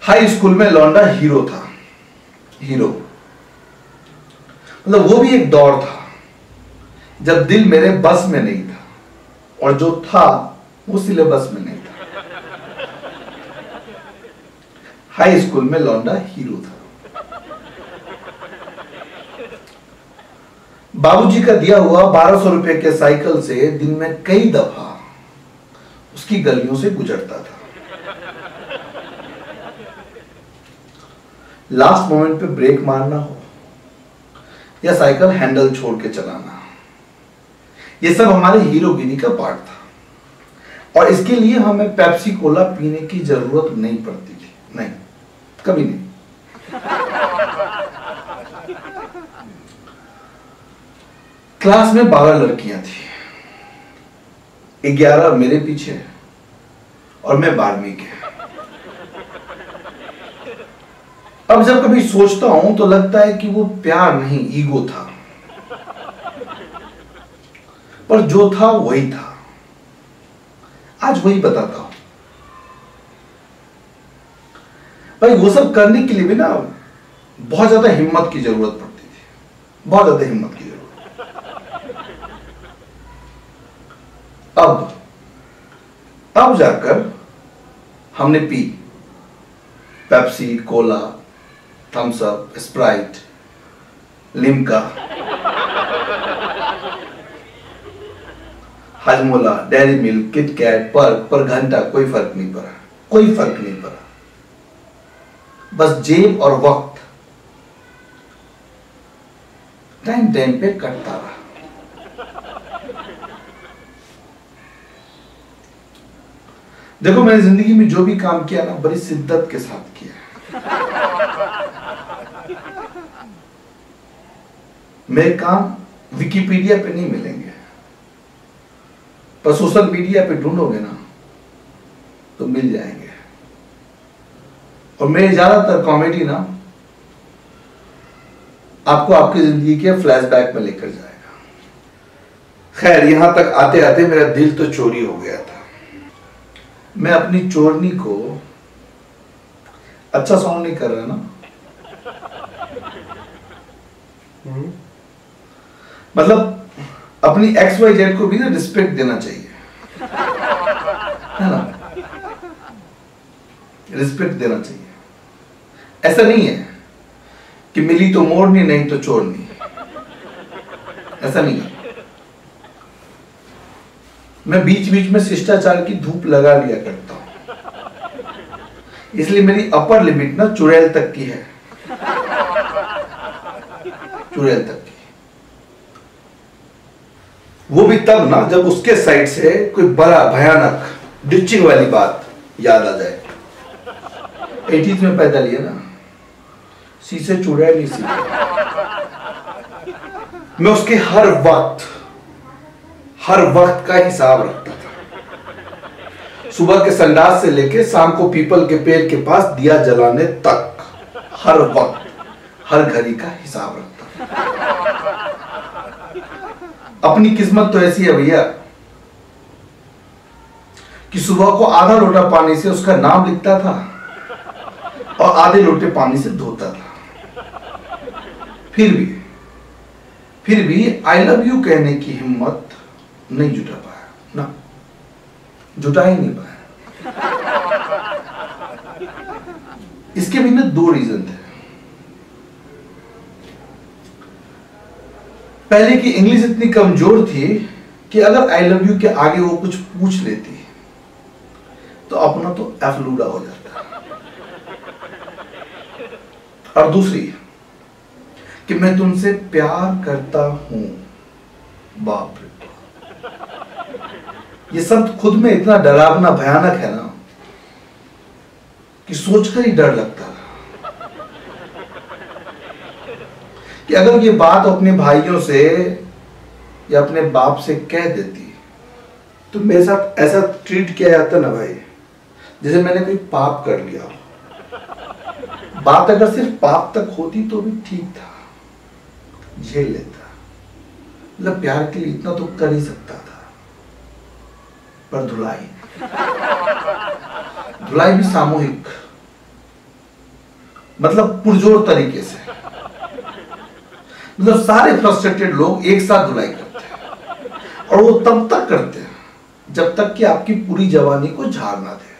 High school में लौंडा hero था, हीरो मतलब वो भी एक दौर था जब दिल मेरे बस में नहीं था, और जो था वो सिलेबस में नहीं था। हाई स्कूल में लौंडा हीरो था। बाबूजी का दिया हुआ 1200 रुपए के साइकिल से दिन में कई दफा उसकी गलियों से गुजरता था। लास्ट मोमेंट पे ब्रेक मारना हो या साइकिल हैंडल छोड़ के चलाना, ये सब हमारे हीरोगिरी का पार्ट था, और इसके लिए हमें पेप्सी कोला पीने की जरूरत नहीं पड़ती थी, नहीं, कभी नहीं। क्लास में 12 लड़कियां थी, 11 मेरे पीछे और मैं 12वीं के। अब जब कभी सोचता हूं तो लगता है कि वो प्यार नहीं, ईगो था, पर जो था वही था। आज वही बताता हूं। भाई वो सब करने के लिए भी ना बहुत ज्यादा हिम्मत की जरूरत पड़ती थी, बहुत ज्यादा हिम्मत की जरूरत। अब जाकर हमने पी Pepsi, cola, Thums Up, Sprite, Limca, Hajmola, Dairy Milk, KitKat, पर घंटा कोई फर्क नहीं पड़ा, कोई फर्क नहीं पड़ा। बस जेब और वक्त टाइम टाइम पे कटता रहा। देखो मैंने जिंदगी में जो भी काम किया ना, बड़ी शिद्दत के साथ किया। मेरे काम विकिपीडिया पे नहीं मिलेंगे, पर सोशल मीडिया पे ढूंढोगे ना तो मिल जाएंगे। और मेरे ज्यादातर कॉमेडी ना आपको आपकी जिंदगी के फ्लैशबैक में लेकर जाएगा। खैर, यहां तक आते आते मेरा दिल तो चोरी हो गया था। मैं अपनी चोरनी को अच्छा साउंड नहीं कर रहा ना? मतलब अपनी XYZ को भी ना रिस्पेक्ट देना चाहिए, है ना? रिस्पेक्ट देना चाहिए। ऐसा नहीं है कि मिली तो मोरनी, नहीं तो चोरनी, ऐसा नहीं है। मैं बीच बीच में शिष्टाचार की धूप लगा लिया करता हूं, इसलिए मेरी अपर लिमिट ना चुड़ैल तक की है, चुड़ैल तक की। वो भी तब ना जब उसके साइड से कोई बड़ा भयानक डिचिंग वाली बात याद आ जाए। 80s में पैदा लिया ना, शीशे चुड़ैल नहीं सीखे। मैं उसके हर वक्त का हिसाब रखता था। सुबह के संडास से लेके शाम को पीपल के पेड़ के पास दिया जलाने तक हर वक्त, हर घड़ी का हिसाब रखता था। अपनी किस्मत तो ऐसी है भैया कि सुबह को आधा लोटा पानी से उसका नाम लिखता था और आधे लोटे पानी से धोता था। फिर भी आई लव यू कहने की हिम्मत नहीं जुटा पाया ना, जुटा ही नहीं पाया। इसके भी ना 2 रीजन थे। पहले की इंग्लिश इतनी कमजोर थी कि अगर आई लव यू के आगे वो कुछ पूछ लेती तो अपना तो एफलूडा हो जाता। और दूसरी कि मैं तुमसे प्यार करता हूं, बाप रे, ये शब्द खुद में इतना डरावना, भयानक है ना कि सोचकर ही डर लगता था कि अगर ये बात अपने भाइयों से या अपने बाप से कह देती तो मेरे साथ ऐसा ट्रीट किया जाता ना भाई, जैसे मैंने कोई पाप कर लिया हो। बात अगर सिर्फ पाप तक होती तो भी ठीक था, झेल लेता, मतलब प्यार के लिए इतना तो कर ही सकता था। पर धुलाई भी सामूहिक, मतलब पुरजोर तरीके से। मतलब सारे फ्रस्ट्रेटेड लोग एक साथ धुलाई करते हैं, और वो तब तक करते हैं जब तक कि आपकी पूरी जवानी को झाड़ ना दे।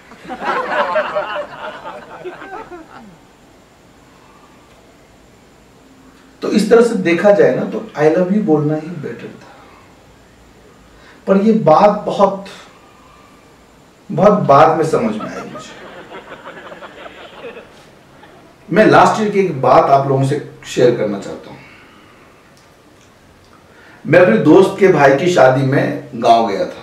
तो इस तरह से देखा जाए ना तो आई लव यू बोलना ही बेटर था। पर ये बात बहुत बहुत बाद में समझ में आई मुझे। मैं लास्ट ईयर की एक बात आप लोगों से शेयर करना चाहता हूं। मैं अपने दोस्त के भाई की शादी में गांव गया था।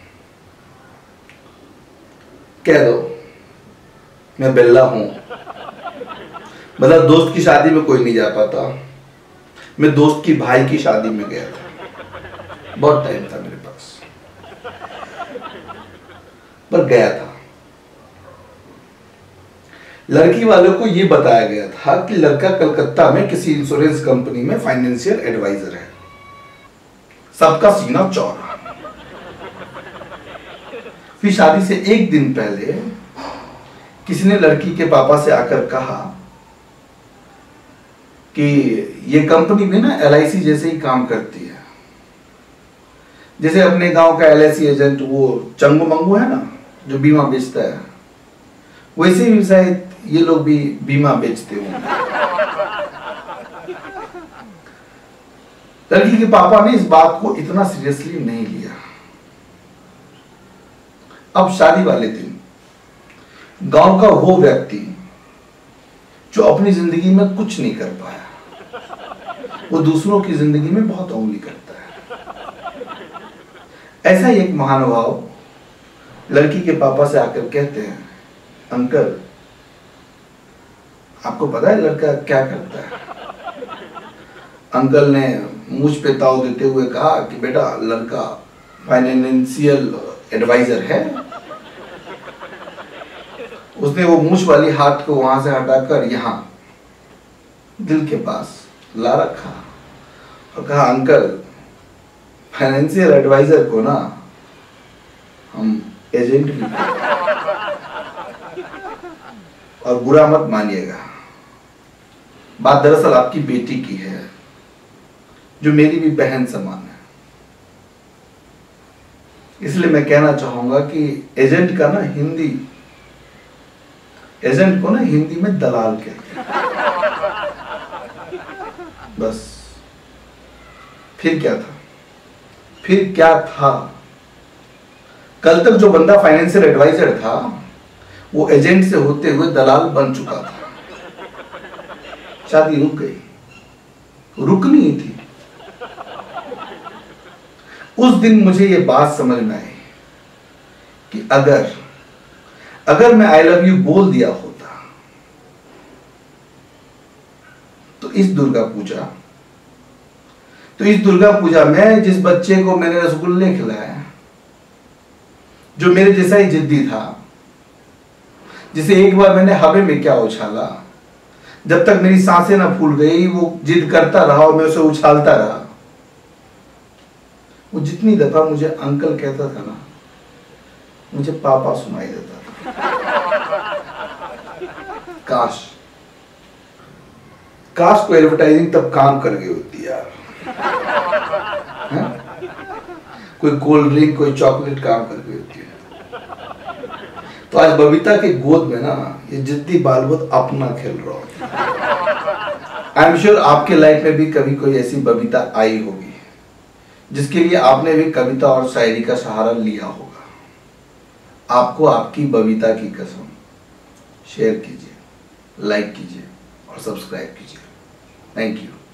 कह दो मैं बेल्ला हूं, मतलब दोस्त की शादी में कोई नहीं जा पाता। मैं दोस्त की भाई की शादी में गया था, बहुत टाइम था मेरे पास, पर गया था। लड़की वालों को यह बताया गया था कि लड़का कलकत्ता में किसी इंश्योरेंस कंपनी में फाइनेंशियल एडवाइजर है। सबका सीना चौड़ा। फिर शादी से एक दिन पहले किसी ने लड़की के पापा से आकर कहा कि ये कंपनी भी ना LIC जैसे ही काम करती है। जैसे अपने गांव का LIC एजेंट वो चंगू मंगू है ना, जो बीमा बेचता है, वैसे ही शायद ये लोग भी बीमा बेचते होंगे। लड़की के पापा ने इस बात को इतना सीरियसली नहीं लिया। अब शादी वाले दिन गांव का वो व्यक्ति जो अपनी जिंदगी में कुछ नहीं कर पाया, वो दूसरों की जिंदगी में बहुत उंगली करता है। ऐसा ही एक महानुभाव लड़की के पापा से आकर कहते हैं, अंकल आपको पता है लड़का क्या करता है? अंकल ने मुझ पे ताव देते हुए कहा कि बेटा लड़का फाइनेंशियल एडवाइजर है। उसने वो मूछ वाली हाथ को वहां से हटाकर यहाँ दिल के पास ला रखा और कहा, अंकल फाइनेंशियल एडवाइजर को ना हम एजेंट भी और बुरा मत मानिएगा। बात दरअसल आपकी बेटी की है, जो मेरी भी बहन समान है। इसलिए मैं कहना चाहूंगा कि एजेंट का ना एजेंट को ना हिंदी में दलाल कहते हैं। बस फिर क्या था? कल तक जो बंदा फाइनेंशियल एडवाइजर था वो एजेंट से होते हुए दलाल बन चुका था। शादी रुक गई, रुकनी ही थी। उस दिन मुझे ये बात समझ में आई कि अगर मैं आई लव यू बोल दिया होता तो इस दुर्गा पूजा में जिस बच्चे को मैंने रसगुल्ले खिलाए, जो मेरे जैसा ही जिद्दी था, जिसे एक बार मैंने हवा में क्या उछाला, जब तक मेरी सांसें ना फूल गई वो जिद करता रहा और मैं उसे उछालता रहा। वो जितनी दफा मुझे अंकल कहता था ना, मुझे पापा सुनाई देता था। काश को एडवर्टाइजिंग तब काम कर गई होती यार। कोई कोल्ड ड्रिंक, कोई चॉकलेट काम कर गई होती है। तो आज बबीता के गोद में ना ये जिद्दी बालबोध अपना खेल रहा होता। आई एम श्योर आपके लाइफ में भी कभी कोई ऐसी बबीता आई होगी जिसके लिए आपने भी कविता और शायरी का सहारा लिया होगा। आपको आपकी बबीता की कसम। शेयर कीजिए, लाइक कीजिए और सब्सक्राइब कीजिए। Thank you.